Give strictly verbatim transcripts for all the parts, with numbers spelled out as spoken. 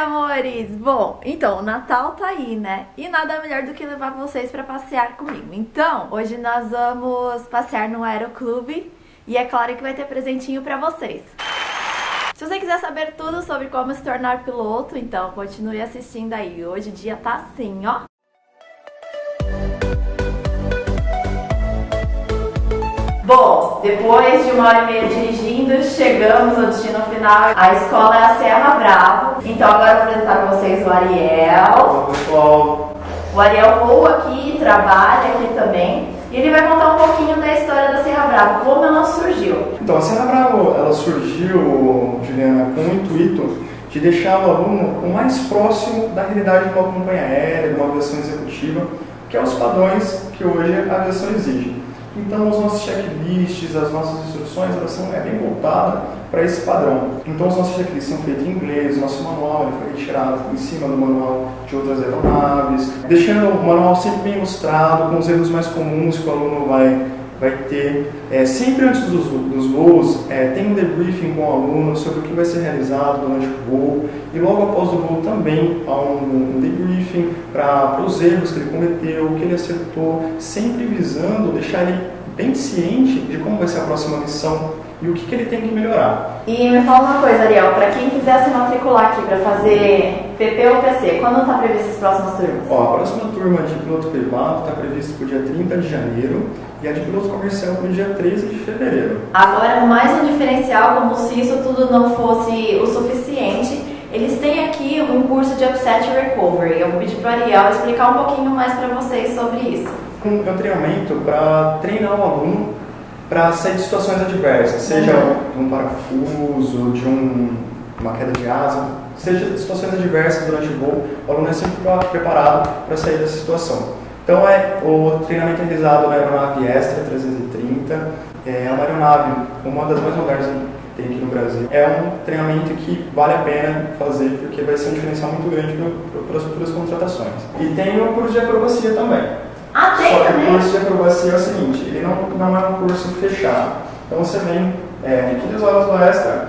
amores! Bom, então, o Natal tá aí, né? E nada melhor do que levar vocês pra passear comigo. Então, hoje nós vamos passear no Aeroclube e é claro que vai ter presentinho pra vocês. Se você quiser saber tudo sobre como se tornar piloto, então continue assistindo aí. Hoje o dia tá assim, ó. Bom, depois de uma hora e meia dirigindo, chegamos ao destino final. A escola é a Serra Bravo. Então agora eu vou apresentar para vocês o Ariel. Olá, pessoal. O Ariel voa aqui, trabalha aqui também. E ele vai contar um pouquinho da história da Serra Bravo, como ela surgiu. Então, a Serra Bravo, ela surgiu, Juliana, com o intuito de deixar o aluno o mais próximo da realidade de uma companhia aérea, de uma aviação executiva, que é os padrões que hoje a aviação exige. Então, os nossos checklists, as nossas instruções, elas são é, bem voltadas para esse padrão. Então, os nossos checklists são feitos em inglês, o nosso manual ele foi retirado em cima do manual de outras aeronaves, deixando o manual sempre bem ilustrado, com os erros mais comuns que o aluno vai, vai ter. É, sempre antes dos, dos voos, é, tem um debriefing com o aluno sobre o que vai ser realizado durante o voo, e logo após o voo também há um, um debriefing para os erros que ele cometeu, o que ele acertou, sempre visando deixar ele bem ciente de como vai ser a próxima missão e o que, que ele tem que melhorar. E me fala uma coisa, Ariel, para quem quiser se matricular aqui para fazer P P ou P C, quando está previsto as próximas turmas? Ó, a próxima turma de piloto privado está prevista para o dia trinta de janeiro e a de piloto comercial para o dia treze de fevereiro. Agora, mais um diferencial, como se isso tudo não fosse o suficiente, eles têm aqui um curso de Upset Recovery. Eu vou pedir para o Ariel explicar um pouquinho mais para vocês sobre isso. Um, é um treinamento para treinar o aluno para sair de situações adversas, seja de um parafuso, de um, uma queda de asa, seja de situações adversas durante o voo, o aluno é sempre preparado para sair dessa situação. Então, é, o treinamento é realizado na aeronave Extra trezentos e trinta, é uma aeronave, uma das mais modernas que tem aqui no Brasil. É um treinamento que vale a pena fazer, porque vai ser um diferencial muito grande para as futuras contratações. E tem o curso de acrobacia também. Ah, tem Só que também? o curso de acrobacia é o seguinte, ele não, não é um curso fechado. Então você vem é, quinze horas do extra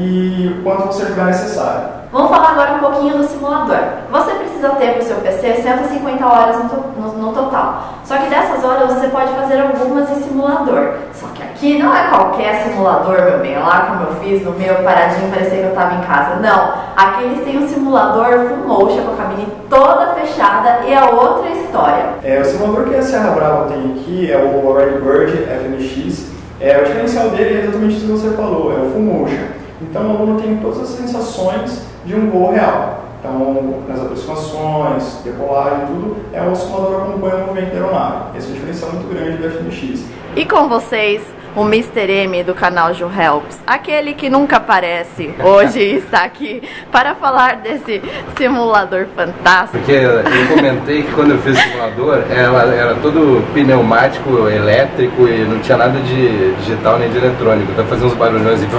e o quanto você julgar necessário. Vamos falar agora um pouquinho do simulador. Você precisa ter para o seu P C cento e cinquenta horas no, to no, no total. Só que dessas horas você pode fazer algumas em simulador. Só que aqui não é qualquer simulador, meu bem, lá como eu fiz no meu paradinho, parecia que eu estava em casa. Não, aqui eles têm um simulador full motion, com a cabine toda fechada e é outra história. É, o simulador que a Serra Brava tem aqui é o Redbird F M X. É, o diferencial dele é exatamente isso que você falou, é o full motion. Então o aluno tem todas as sensações de um voo real. Então, nas aproximações, decolagem, tudo, é o simulador que acompanha o movimento da aeronave. Esse é um diferencial muito grande do F M X. E com vocês, o mister M do canal Ju Helps, aquele que nunca aparece, hoje está aqui para falar desse simulador fantástico. Porque eu comentei que quando eu fiz o simulador, ela era todo pneumático, elétrico e não tinha nada de digital nem de eletrônico. Então fazia uns barulhões e...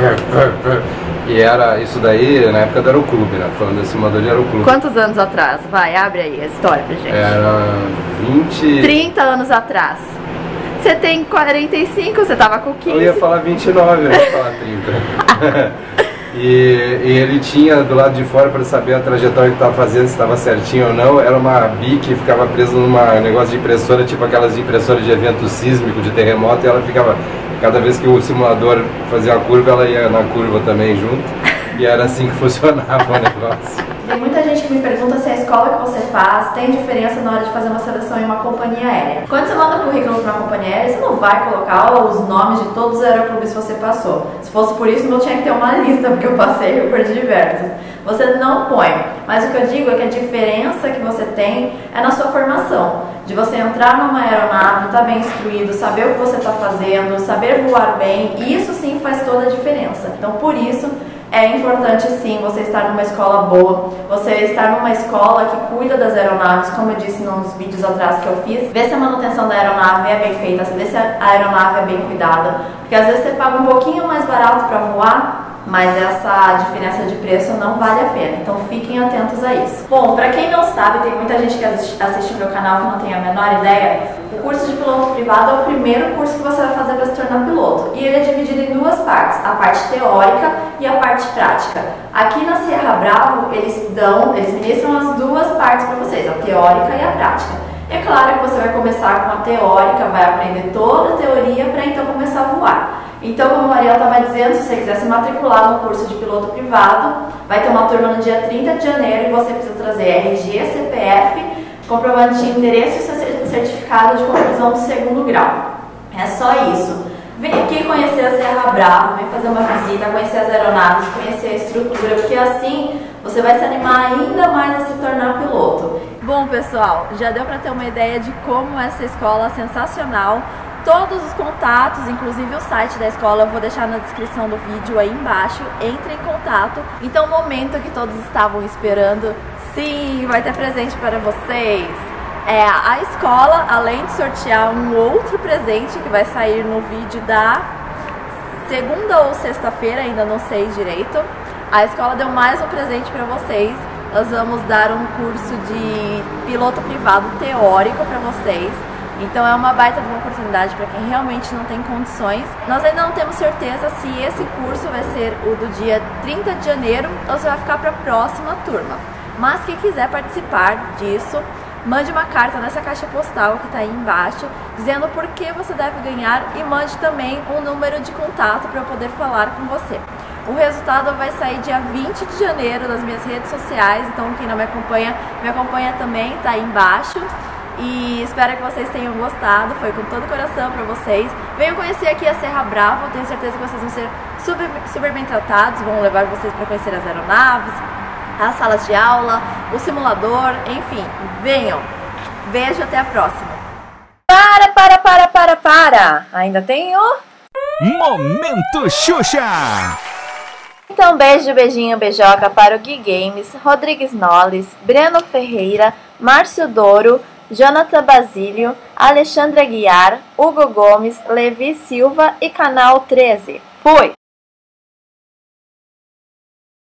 E era isso daí na época do Aeroclube, né? Falando desse simulador de Aeroclube. Quantos anos atrás? Vai, abre aí a história pra gente. Era vinte... trinta anos atrás. Você tem quarenta e cinco, você tava com quinze. Eu ia falar vinte e nove, eu ia falar trinta. e, e ele tinha do lado de fora, para saber a trajetória que estava fazendo, se estava certinho ou não, era uma B que ficava presa num negócio de impressora, tipo aquelas impressoras de evento sísmico, de terremoto, e ela ficava, cada vez que o simulador fazia a curva, ela ia na curva também junto. E era assim que funcionava o negócio. Tem muita gente que me pergunta se a escola que você faz tem diferença na hora de fazer uma seleção em uma companhia aérea. Quando você manda o currículo para uma companhia aérea, você não vai colocar os nomes de todos os aeroclubes que você passou. Se fosse por isso, eu tinha que ter uma lista, porque eu passei por diversos. Você não põe. Mas o que eu digo é que a diferença que você tem é na sua formação. De você entrar numa aeronave, estar bem instruído, saber o que você está fazendo, saber voar bem. Isso sim faz toda a diferença. Então, por isso... é importante sim você estar numa escola boa, você estar numa escola que cuida das aeronaves, como eu disse nos vídeos atrás que eu fiz, ver se a manutenção da aeronave é bem feita, ver se a aeronave é bem cuidada, porque às vezes você paga um pouquinho mais barato para voar, mas essa diferença de preço não vale a pena, então fiquem atentos a isso. Bom, para quem não sabe, tem muita gente que assiste meu canal que não tem a menor ideia, o curso de piloto privado é o primeiro curso que você vai fazer para se tornar piloto, e ele é dividido em duas partes, a parte teórica e a parte prática. Aqui na Sierra Bravo, eles dão, eles ministram as duas partes para vocês, a teórica e a prática. É claro que você vai começar com a teórica, vai aprender toda a teoria para então começar a voar. Então, como a Mariela estava dizendo, se você quiser se matricular no curso de piloto privado, vai ter uma turma no dia trinta de janeiro e você precisa trazer R G, C P F, comprovante de endereço e certificado de conclusão do segundo grau. É só isso. Vem aqui conhecer a Sierra Bravo, vem fazer uma visita, conhecer as aeronaves, conhecer a estrutura, porque assim você vai se animar ainda mais a se tornar piloto. Bom, pessoal, já deu para ter uma ideia de como essa escola é sensacional. Todos os contatos, inclusive o site da escola, eu vou deixar na descrição do vídeo aí embaixo. Entre em contato. Então, o momento que todos estavam esperando, sim, vai ter presente para vocês. É, a escola, além de sortear um outro presente que vai sair no vídeo da segunda ou sexta-feira, ainda não sei direito, a escola deu mais um presente para vocês. Nós vamos dar um curso de piloto privado teórico para vocês. Então é uma baita de uma oportunidade para quem realmente não tem condições. Nós ainda não temos certeza se esse curso vai ser o do dia trinta de janeiro ou se vai ficar para a próxima turma. Mas quem quiser participar disso, mande uma carta nessa caixa postal que está aí embaixo, dizendo por que você deve ganhar e mande também um número de contato para eu poder falar com você. O resultado vai sair dia vinte de janeiro nas minhas redes sociais, então quem não me acompanha, me acompanha também, tá aí embaixo. E espero que vocês tenham gostado, foi com todo o coração para vocês. Venham conhecer aqui a Sierra Bravo, tenho certeza que vocês vão ser super, super bem tratados, vão levar vocês para conhecer as aeronaves, as salas de aula, o simulador, enfim, venham. Beijo, até a próxima. Para, para, para, para, para! Ainda tem o... Momento Xuxa! Então, beijo, beijinho, beijoca para o Gui Games, Rodrigues Nolles, Breno Ferreira, Márcio Douro, Jonathan Basílio, Alexandre Aguiar, Hugo Gomes, Levi Silva e Canal treze. Fui!